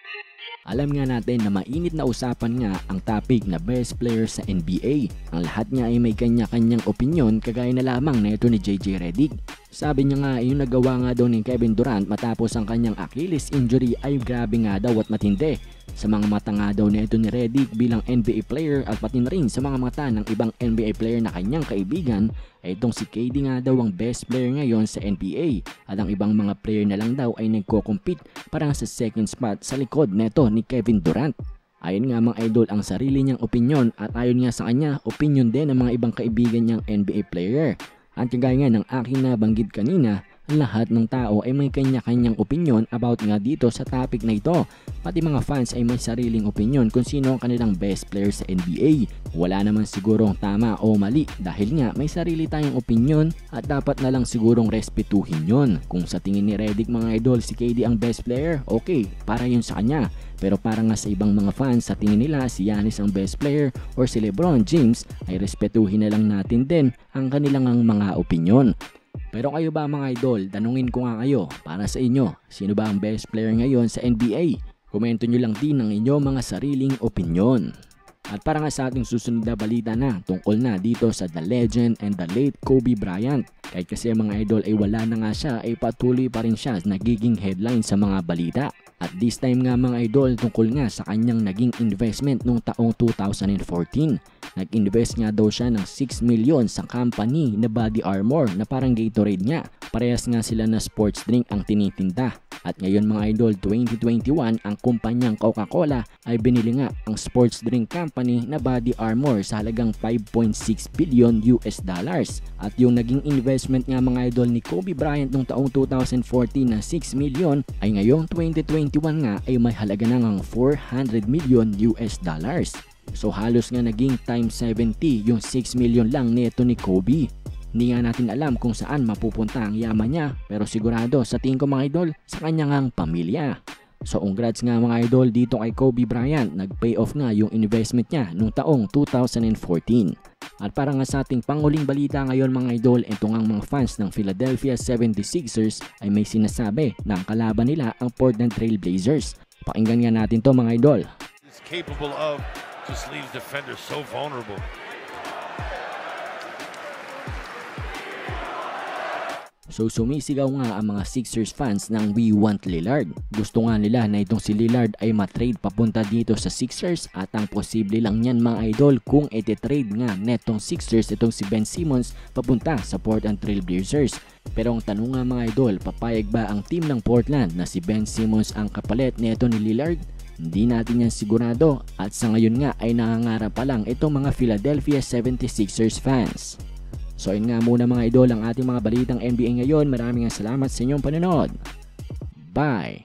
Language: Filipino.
Alam nga natin na mainit na usapan nga ang topic na best player sa NBA. Ang lahat nga ay may kanya-kanyang opinyon kagaya na lamang na ito ni JJ Redick. Sabi niya nga yung nagawa nga daw ni Kevin Durant matapos ang kanyang Achilles injury ay grabe nga daw at matindi. Sa mga mata nga daw na ito ni Redick bilang NBA player at pati na rin sa mga mata ng ibang NBA player na kanyang kaibigan ay itong si KD nga daw ang best player ngayon sa NBA at ang ibang mga player na lang daw ay nagko-compete para sa second spot sa likod neto ni Kevin Durant. Ayon nga mga idol ang sarili niyang opinyon at ayon nga sa kanya opinyon din ng mga ibang kaibigan niyang NBA player. At kagaya nga ng aking nabanggit kanina, lahat ng tao ay may kanya-kanyang opinyon about nga dito sa topic na ito. Pati mga fans ay may sariling opinyon kung sino ang kanilang best player sa NBA. Wala naman sigurong tama o mali dahil nga may sarili tayong opinyon at dapat na lang sigurong respetuhin yon. Kung sa tingin ni Redick mga idol si KD ang best player, okay, para yun sa kanya. Pero para nga sa ibang mga fans sa tingin nila si Giannis ang best player or si LeBron James ay respetuhin na lang natin din ang kanilang mga opinyon. Pero kayo ba mga idol, tanungin ko nga kayo, para sa inyo, sino ba ang best player ngayon sa NBA? Komento nyo lang din ang inyong mga sariling opinyon. At para nga sa ating susunod na balita na tungkol na dito sa the legend and the late Kobe Bryant. Kahit kasi mga idol ay wala na nga siya ay patuloy pa rin siya nagiging headline sa mga balita. At this time nga mga idol tungkol nga sa kanyang naging investment noong taong 2014. Nag-invest nga daw siya ng 6 million sa company na Body Armor na parang Gatorade nga. Parehas nga sila na sports drink ang tinitinda. At ngayon mga idol 2021 ang kumpanyang Coca-Cola ay binili nga ang sports drink company na Body Armor sa halagang 5.6 billion US dollars. At yung naging investment nga mga idol ni Kobe Bryant noong taong 2014 na 6 million ay ngayong 2021 nga ay may halaga ng 400 million US dollars. So halos nga naging times 70 yung 6 million lang nito ni Kobe. Hindi nga natin alam kung saan mapupunta ang yaman niya pero sigurado sa tingin ko mga idol sa kanyang pamilya. So congrats nga mga idol dito kay Kobe Bryant, nag-pay off nga yung investment niya noong taong 2014. At para nga sa ating panguling balita ngayon mga idol, ito nga mga fans ng Philadelphia 76ers ay may sinasabi na ang kalaban nila ang Portland Trail Blazers. Pakinggan nga natin to mga idol. Is capable of just leaves defenders so vulnerable. So sumisigaw nga ang mga Sixers fans ng "We want Lillard". Gusto nga nila na itong si Lillard ay matrade papunta dito sa Sixers at ang posible lang yan mga idol kung iti-trade nga netong Sixers itong si Ben Simmons papunta sa Portland Trail Blazers. Pero ang tanong nga mga idol, papayag ba ang team ng Portland na si Ben Simmons ang kapalit neto ni Lillard? Hindi natin yan sigurado at sa ngayon nga ay nangangarap pa lang itong mga Philadelphia 76ers fans. So yun nga muna mga idol ang ating mga balitang NBA ngayon. Maraming salamat sa inyong panonood. Bye!